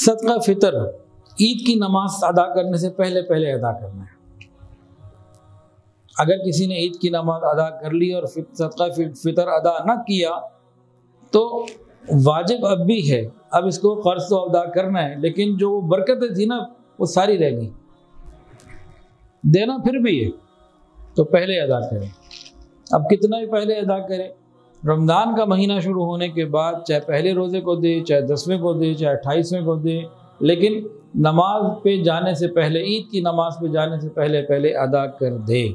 صدقہ فطر عید کی نماز ادا کرنے سے پہلے پہلے ادا کرنا ہے۔ اگر کسی نے عید کی نماز ادا کر لی اور صدقہ فطر ادا نہ کیا تو واجب اب بھی ہے، اب اس کو قرض تو ادا کرنا ہے، لیکن جو برکتیں تھی نا وہ ساری رہ گئی، دینا پھر بھی ہے تو پہلے ادا کریں۔ اب کتنا ہی پہلے ادا کریں، رمضان کا مہینہ شروع ہونے کے بعد چاہے پہلے روزے کو دے، چاہے 10ویں کو دے، چاہے 28ویں کو دے، لیکن نماز پہ جانے سے پہلے، عید کی نماز پہ جانے سے پہلے پہلے ادا کر دے۔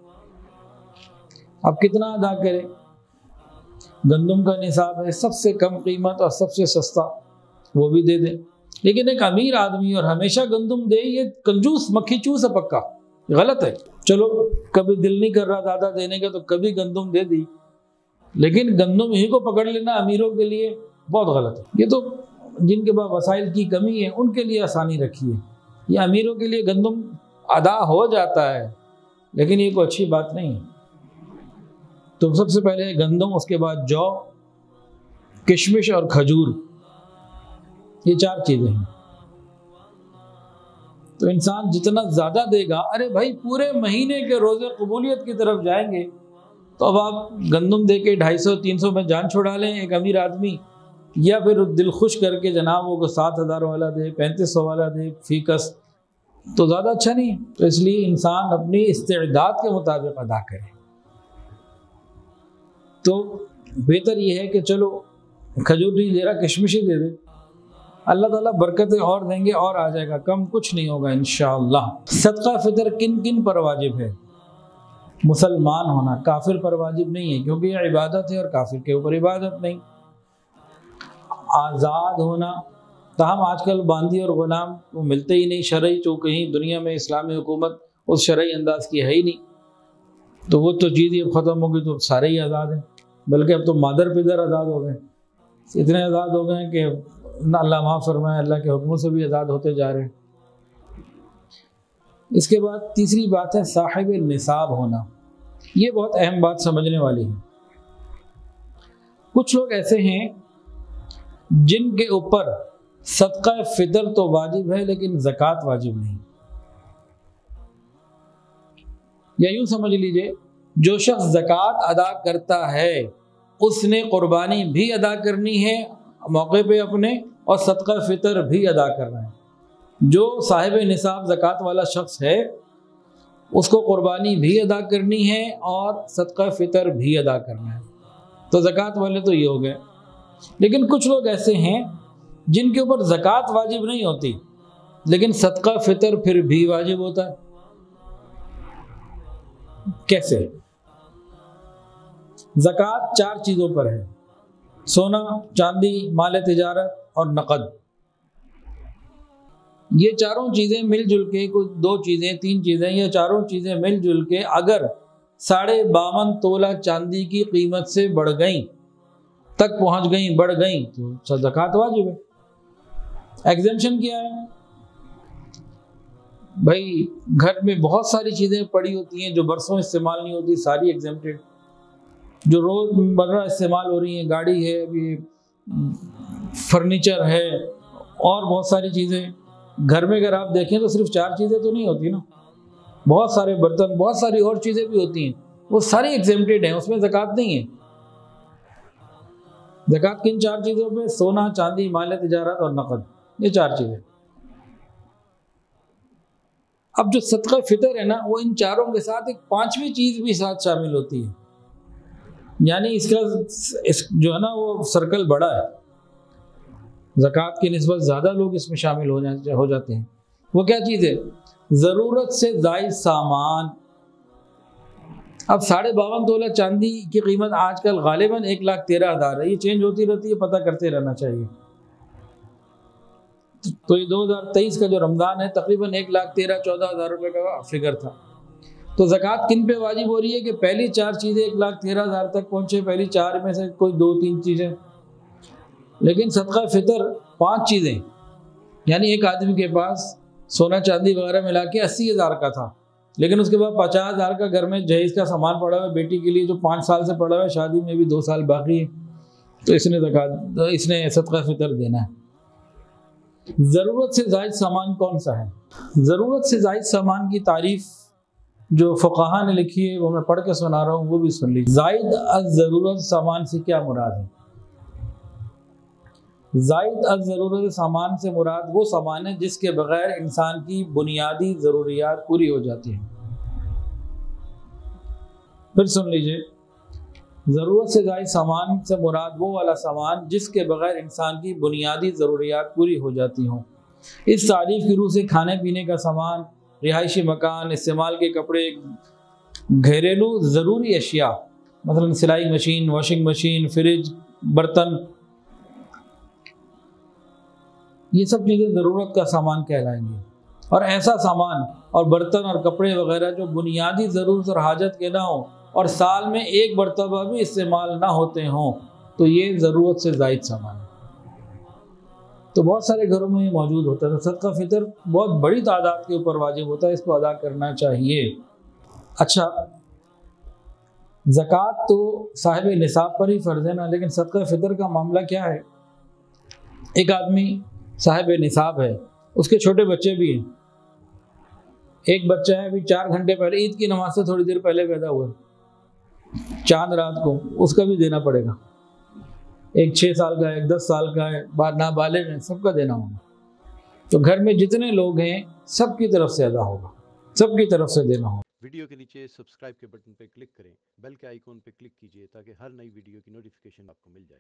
اب کتنا ادا کرے؟ گندم کا نصاب ہے، سب سے کم قیمت اور سب سے سستا، وہ بھی دے دے۔ لیکن ایک امیر آدمی اور ہمیشہ گندم دے، یہ کنجوس مکھی چوس ہے، پکا غلط ہے۔ چلو کبھی دل نہیں کر رہا زیادہ دینے کا تو کبھی گندم دے دی، لیکن گندم ہی کو پکڑ لینا امیروں کے لیے بہت غلط ہے۔ یہ تو جن کے پاس وسائل کی کمی ہے ان کے لیے آسانی رکھی ہے، یہ امیروں کے لیے گندم ادا ہو جاتا ہے، لیکن یہ کوئی اچھی بات نہیں ہے۔ تو سب سے پہلے گندم، اس کے بعد جو، کشمش اور کھجور، یہ 4 چیزیں ہیں۔ تو انسان جتنا زیادہ دے گا، ارے بھائی پورے مہینے کے روزے قبولیت کی طرف جائیں گے، تو اب آپ گندم دے کے 250-300 میں جان چھڑا لیں ایک امیر آدمی، یا پھر دل خوش کر کے جناب وہ کو 7,000 والا دے، 3500 والا دے فی کس، تو زیادہ اچھا نہیں ہے۔ تو اس لیے انسان اپنی استعداد کے مطابق ادا کرے۔ تو بہتر یہ ہے کہ چلو کھجور نہیں دے رہا، کشمش ہی دے دے، اللہ تعالیٰ برکتیں اور دیں گے، اور آ جائے گا، کم کچھ نہیں ہوگا انشاءاللہ۔ صدقہ فطر کن کن پر واجب ہے؟ مسلمان ہونا، کافر پر واجب نہیں ہے، کیونکہ یہ عبادت ہے اور کافر کے اوپر عبادت نہیں۔ آزاد ہونا، تاہم آج کل باندی اور غلام وہ ملتے ہی نہیں شرعی، تو کہیں دنیا میں اسلامی حکومت اس شرعی انداز کی ہے ہی نہیں، تو وہ تو چیز اب ختم ہوگی تو سارے ہی آزاد ہیں، بلکہ اب تو مادر پدر آزاد ہو گئے، اتنے آزاد ہو گئے ہیں کہ اللہ معاف فرمائے، اللہ کے حکموں سے بھی آزاد ہوتے جا رہے ہیں۔ اس کے بعد تیسری بات ہے صاحب نصاب ہونا، یہ بہت اہم بات سمجھنے والی ہے۔ کچھ لوگ ایسے ہیں جن کے اوپر صدقہ فطر تو واجب ہے لیکن زکوٰۃ واجب نہیں، یا یوں سمجھ لیجئے جو شخص زکوٰۃ ادا کرتا ہے اس نے قربانی بھی ادا کرنی ہے موقع پہ اپنے، اور صدقہ فطر بھی ادا کرنا ہے۔ جو صاحب نصاب زکوٰۃ والا شخص ہے اس کو قربانی بھی ادا کرنی ہے اور صدقہ فطر بھی ادا کرنا ہے، تو زکوٰۃ والے تو یہ ہو گئے۔ لیکن کچھ لوگ ایسے ہیں جن کے اوپر زکوٰۃ واجب نہیں ہوتی لیکن صدقہ فطر پھر بھی واجب ہوتا ہے۔ کیسے؟ زکوٰۃ 4 چیزوں پر ہے: سونا، چاندی، مال تجارت اور نقد۔ یہ چاروں چیزیں مل جل کے، کوئی 2 چیزیں 3 چیزیں، یہ چاروں چیزیں مل جل کے اگر 52.5 تولہ چاندی کی قیمت سے بڑھ گئیں، تک پہنچ گئیں، بڑھ گئیں، تو زکوٰۃ واجب ہے۔ ایگزمپشن کیا ہے؟ بھائی گھر میں بہت ساری چیزیں پڑی ہوتی ہیں جو برسوں استعمال نہیں ہوتی، ساری ایگزمپٹڈ۔ جو روز مرہ استعمال ہو رہی ہیں، گاڑی ہے، ابھی فرنیچر ہے، اور بہت ساری چیزیں گھر میں اگر آپ دیکھیں تو صرف 4 چیزیں تو نہیں ہوتی نا، بہت سارے برتن، بہت ساری اور چیزیں بھی ہوتی ہیں، وہ ساری ایگزمپٹڈ ہیں، اس میں زکوٰۃ نہیں ہے۔ زکوٰۃ کن 4 چیزوں پہ؟ سونا، چاندی، مال تجارت اور نقد، یہ 4 چیزیں۔ اب جو صدقہ فطر ہے نا، وہ ان چاروں کے ساتھ ایک 5ویں چیز بھی ساتھ شامل ہوتی ہے، یعنی اس کا جو ہے نا وہ سرکل بڑا ہے، زکوٰۃ کی نسبت زیادہ لوگ اس میں شامل ہو جاتے ہیں۔ وہ کیا چیز ہے؟ ضرورت سے زائد سامان۔ اب 52.5 تولہ چاندی کی قیمت آج کل غالباً 1,13,000 ہے، یہ چینج ہوتی رہتی ہے، پتہ کرتے رہنا چاہیے۔ تو یہ 2023 کا جو رمضان ہے تقریباً 1,13,14,000 روپے کا فگر تھا۔ تو زکوٰۃ کن پہ واجب ہو رہی ہے کہ پہلی 4 چیزیں 1,13,000 تک پہنچے، پہلی 4 میں سے کوئی 2-3 چیزیں، لیکن صدقہ فطر 5 چیزیں، یعنی ایک آدمی کے پاس سونا چاندی وغیرہ ملا کے 80,000 کا تھا، لیکن اس کے بعد 50,000 کا گھر میں جہیز کا سامان پڑا ہوا ہے بیٹی کے لیے جو 5 سال سے پڑا ہوا ہے، شادی میں بھی 2 سال باقی ہے، تو اس نے صدقہ فطر دینا ہے۔ ضرورت سے زائد سامان کون سا ہے؟ ضرورت سے زائد سامان کی تعریف جو فقہا نے لکھی ہے وہ میں پڑھ کے سنا رہا ہوں، وہ بھی سن لیجیے۔ زائد از ضرورت سامان سے کیا مراد ہے؟ زائد از ضرورت سامان سے مراد وہ سامان ہے جس کے بغیر انسان کی بنیادی ضروریات پوری ہو جاتی ہیں۔ پھر سن لیجیے، ضرورت سے زائد سامان سے مراد وہ والا سامان جس کے بغیر انسان کی بنیادی ضروریات پوری ہو جاتی ہوں۔ اس تعریف کی روح سے کھانے پینے کا سامان، رہائشی مکان، استعمال کے کپڑے، گھریلو ضروری اشیاء مثلا سلائی مشین، واشنگ مشین، فریج، برتن، یہ سب چیزیں ضرورت کا سامان کہلائیں گی۔ اور ایسا سامان اور برتن اور کپڑے وغیرہ جو بنیادی ضرورت اور حاجت کے نہ ہوں اور سال میں ایک مرتبہ بھی استعمال نہ ہوتے ہوں تو یہ ضرورت سے زائد سامان ہے۔ تو بہت سارے گھروں میں یہ موجود ہوتا ہے۔ صدقہ فطر بہت بڑی تعداد کے اوپر واجب ہوتا ہے، اس کو ادا کرنا چاہیے۔ اچھا، زکوٰۃ تو صاحب نصاب پر ہی فرض ہے نا، لیکن صدقہ فطر کا معاملہ کیا ہے؟ ایک آدمی صاحب نصاب ہے، اس کے چھوٹے بچے بھی ہیں۔ ایک بچہ ہے ابھی 4 گھنٹے پہلے عید کی نماز سے تھوڑی دیر پہلے پیدا ہوا، چاند رات کو، اس کا بھی دینا پڑے گا۔ ایک 6 سال کا ہے، ایک 10 سال کا ہے، نابالغ ہے، سب کا دینا ہوگا۔ تو گھر میں جتنے لوگ ہیں سب کی طرف سے ادا ہوگا، سب کی طرف سے دینا ہوگا۔ ویڈیو کے نیچے سبسکرائب کے بٹن پہ کلک کریں، بیل کے آئیکن پہ کلک کیجئے تاکہ ہر نئی ویڈیو کی نوٹیفیکیشن آپ کو مل جائے۔